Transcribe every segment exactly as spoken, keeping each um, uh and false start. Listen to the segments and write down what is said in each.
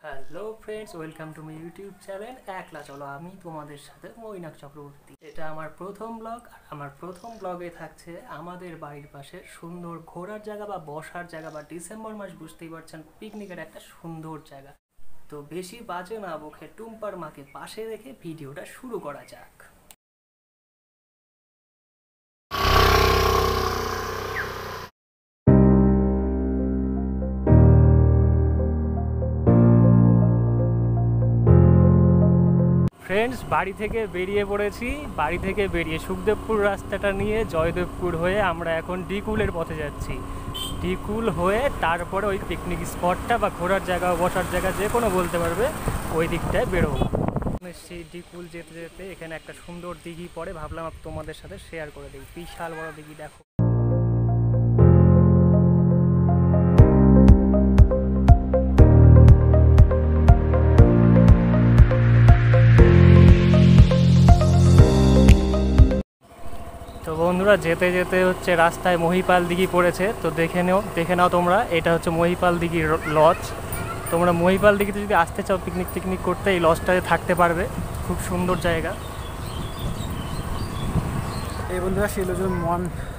Hello friends, welcome to my YouTube channel Ekla Cholo. আমি তোমাদের সাথে মৈনাক চক্রবর্তী। এটা আমার প্রথম ব্লগ, আর আমার প্রথম ব্লগে থাকছে আমাদের বাড়ির পাশে সুন্দর ঘোরার জায়গা বা বসার জায়গা, বা ডিসেম্বর মাস বুঝতেই পারছেন পিকনিকের একটা সুন্দর জায়গা। তো বেশি বাজে না বকে টুম্পার মাকে পাশে রেখে ভিডিওটা শুরু করা যাক। ফ্রেন্ডস, বাড়ি থেকে বেরিয়ে পড়েছি। বাড়ি থেকে বেরিয়ে সুখদেবপুর রাস্তাটা নিয়ে জয়দেবপুর হয়ে আমরা এখন ডিকুলের পথে যাচ্ছি। ডিকুল হয়ে তারপরে ওই পিকনিক স্পটটা বা ঘোরার জায়গা, বসার জায়গা যে কোনো বলতে পারবে, ওই দিকটায় বেরোবো। সেই ডিকুল যেতে যেতে এখানে একটা সুন্দর দিঘি পড়ে, ভাবলাম তোমাদের সাথে শেয়ার করে দিই। বিশাল বড় দিঘি, দেখো। তো বন্ধুরা, যেতে যেতে হচ্ছে রাস্তায় মহিপাল দিঘি পড়েছে, তো দেখে নেও দেখে নাও তোমরা। এটা হচ্ছে মহিপাল দিঘির লজ। তোমরা মহিপাল দিঘিতে যদি আসতে চাও পিকনিক টিকনিক করতে, এই লজটাতে থাকতে পারবে। খুব সুন্দর জায়গা। এই বন্ধুরা শিলজন মন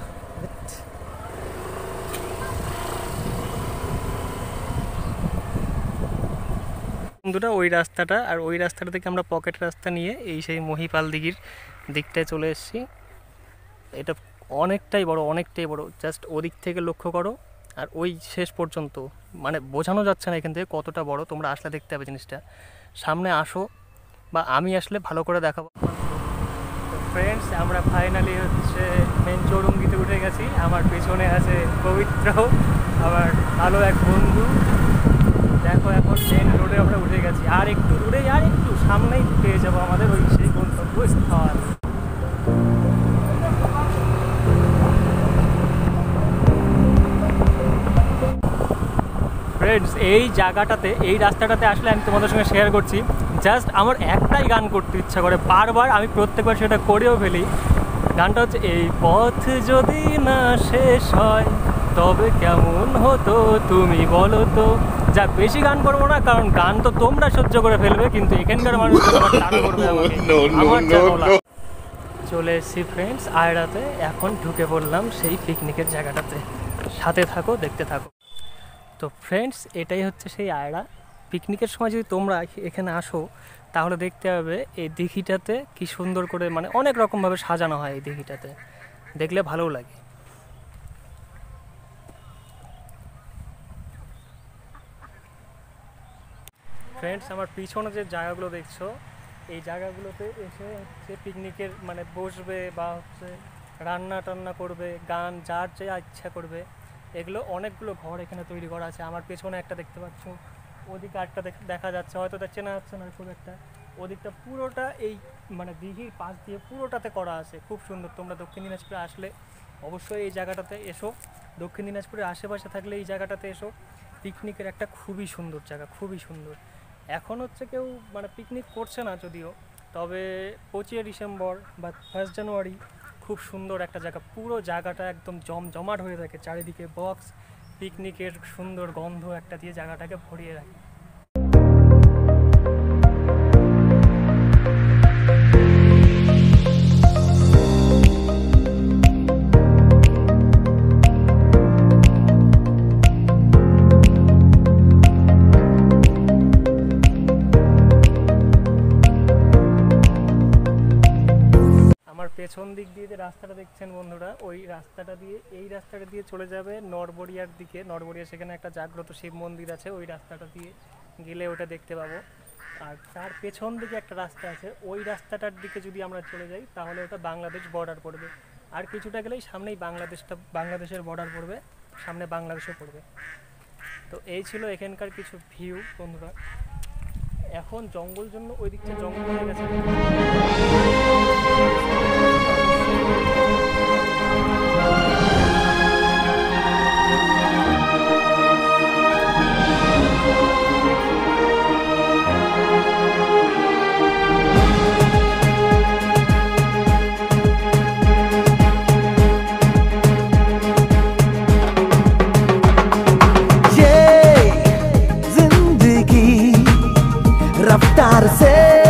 বন্ধুরা, ওই রাস্তাটা আর ওই রাস্তাটা থেকে আমরা পকেট রাস্তা নিয়ে এই সেই মহিপাল দিঘির দিকটায় চলে এসেছি। এটা অনেকটাই বড়, অনেকটাই বড়। জাস্ট ওদিক থেকে লক্ষ্য করো আর ওই শেষ পর্যন্ত, মানে বোঝানো যাচ্ছে না এখান থেকে কতটা বড়। তোমরা আসলে দেখতে হবে জিনিসটা। সামনে আসো, বা আমি আসলে ভালো করে দেখাবো। তো ফ্রেন্ডস, আমরা ফাইনালি হচ্ছে মেন চৌরঙ্গিতে উঠে গেছি। আমার পেছনে আছে পবিত্র, আমার ভালো এক বন্ধু। দেখো, এখন মেন রোডে আমরা উঠে গেছি। আর একটু দূরে, আর একটু সামনেই পেয়ে যাবো আমাদের ওই সেই গন্তব্যস্থল। ফ্রেন্ডস, এই জায়গাটাতে, এই রাস্তাটাতে আসলে আমি তোমাদের সঙ্গে শেয়ার করছি। জাস্ট আমার একটাই গান করতে ইচ্ছা করে, বারবার আমি প্রত্যেকবার সেটা করেও ফেলি। গানটা হচ্ছে, এই পথ যদি না শেষ হয় তবে কেমন হতো তুমি বলো তো। যাক, বেশি গান করবো না, কারণ গান তো তোমরা সহ্য করে ফেলবে, কিন্তু এখানকার মানুষ টান করবে আমাকে। আমার চলে এসেছি ফ্রেন্ডস আয়রাতে। এখন ঢুকে পড়লাম সেই পিকনিকের জায়গাটাতে। সাথে থাকো, দেখতে থাকো। তো ফ্রেন্ডস, এটাই হচ্ছে সেই আয়রা। পিকনিকের সময় যদি তোমরা এখানে আসো তাহলে দেখতে হবে এই দিঘিটাতে কি সুন্দর করে, মানে অনেক রকমভাবে সাজানো হয় এই দিঘিটাতে, দেখলে ভালোও লাগে। ফ্রেন্ডস, আমার পিছনে যে জায়গাগুলো দেখছো, এই জায়গাগুলোতে এসে হচ্ছে পিকনিকের মানে বসবে, বা হচ্ছে রান্না টান্না করবে, গান যার যা ইচ্ছা করবে। এগুলো অনেকগুলো ঘর এখানে তৈরি করা আছে। আমার পেছনে একটা দেখতে পাচ্ছ, ওদিকে একটা দেখা যাচ্ছে, হয়তো তা চেনা যাচ্ছে না খুব একটা। ওদিকটা পুরোটা এই মানে দিঘির পাশ দিয়ে পুরোটাতে করা আছে, খুব সুন্দর। তোমরা দক্ষিণ দিনাজপুরে আসলে অবশ্যই এই জায়গাটাতে এসো। দক্ষিণ দিনাজপুরের আশেপাশে থাকলে এই জায়গাটাতে এসো। পিকনিকের একটা খুবই সুন্দর জায়গা, খুবই সুন্দর। এখন হচ্ছে কেউ মানে পিকনিক করছে না যদিও, তবে পঁচিশে ডিসেম্বর বা ফার্স্ট জানুয়ারি খুব সুন্দর একটা জায়গা। পুরো জায়গাটা একদম জমজমাট হয়ে থাকে, চারিদিকে বক্স, পিকনিকের সুন্দর গন্ধ একটা দিয়ে জায়গাটাকে ভরিয়ে রাখে। পেছন দিক দিয়ে যে রাস্তাটা দেখছেন বন্ধুরা, ওই রাস্তাটা দিয়ে, এই রাস্তাটা দিয়ে চলে যাবে নরবরিয়ার দিকে। নরবরিয়া, সেখানে একটা জাগ্রত শিব মন্দির আছে, ওই রাস্তাটা দিয়ে গেলে ওটা দেখতে পাবো। আর তার পেছন দিকে একটা রাস্তা আছে, ওই রাস্তাটার দিকে যদি আমরা চলে যাই তাহলে ওটা বাংলাদেশ বর্ডার পড়বে। আর কিছুটা গেলেই সামনেই বাংলাদেশটা, বাংলাদেশের বর্ডার পড়বে, সামনে বাংলাদেশও পড়বে। তো এই ছিল এখানকার কিছু ভিউ বন্ধুরা। এখন জঙ্গল জন্য ওই দিকটা জঙ্গল হয়ে গেছে। रफ्तार से